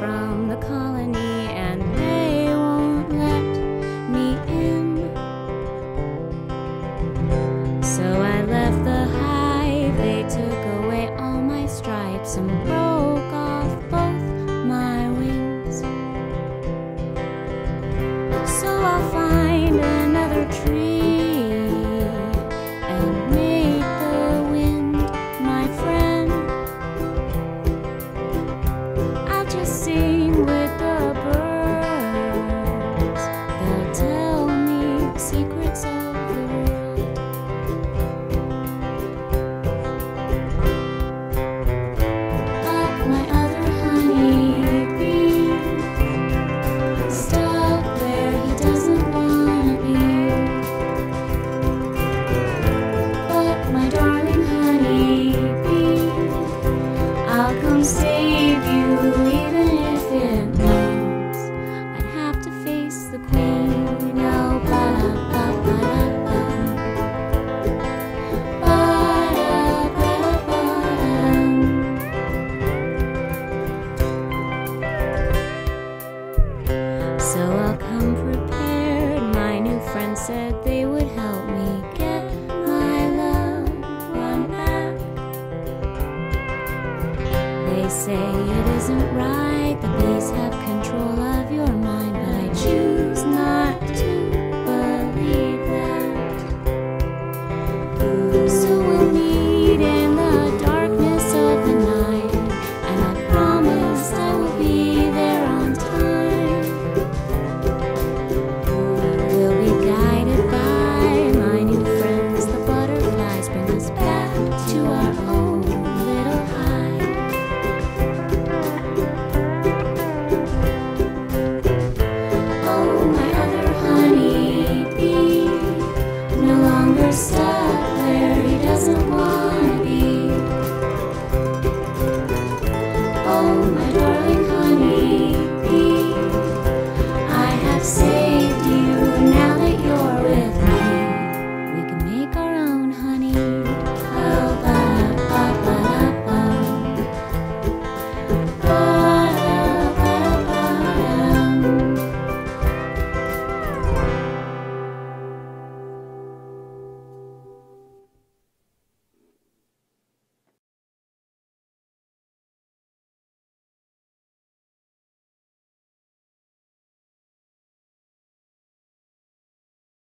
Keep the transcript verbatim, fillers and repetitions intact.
from the colony, and they won't let me in. So I left the hive, they took away all my stripes and broke off both my wings. So I'll find another tree and make the wind my friend. I'll just sing with the birds, they'll tell me secrets of the world. But my other honeybee, stuck where he doesn't wanna be. But my darling honeybee, I'll come save you, even if it means I'd have to face the queen. Oh, ba-da-ba-ba-da-ba. Ba-da-ba-da-ba-dum. So I'll come prepared. My new friend said they would help me get my loved one back. They say it isn't right, the bees have control of